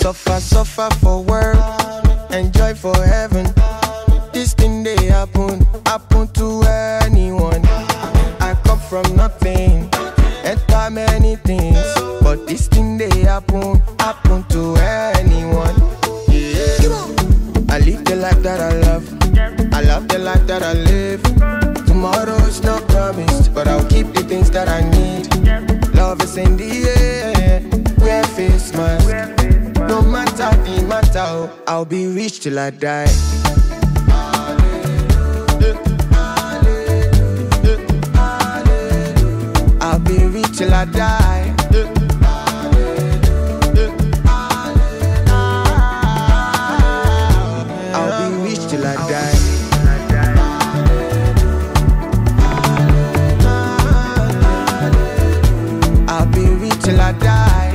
Suffer for work, enjoy for heaven. This thing they happen to anyone. I come from nothing, enter many things, but this thing they happen to anyone. Yeah. I live the life that I love, I love the life that I live. Tomorrow's not promised, but I'll keep the things that I need. Love is in the air, wear face mask. No matter the matter, I'll be rich till I die. I'll be rich till I die. I'll be rich till I die. I'll be rich till I die.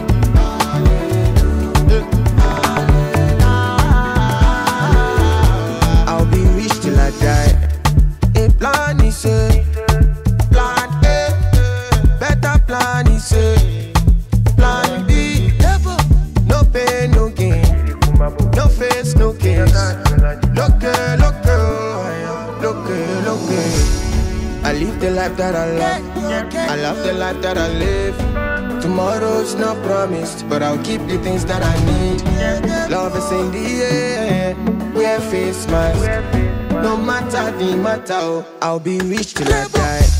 I'll be rich till I die. A plan is a plan A, better plan is a plan B. No pain, no gain, no face, no case. Look, I live the life that I love, I love the life that I live. Tomorrow's not promised, but I'll keep the things that I need. Love is in the air, wear face mask. No matter the matter, I'll be rich till I die.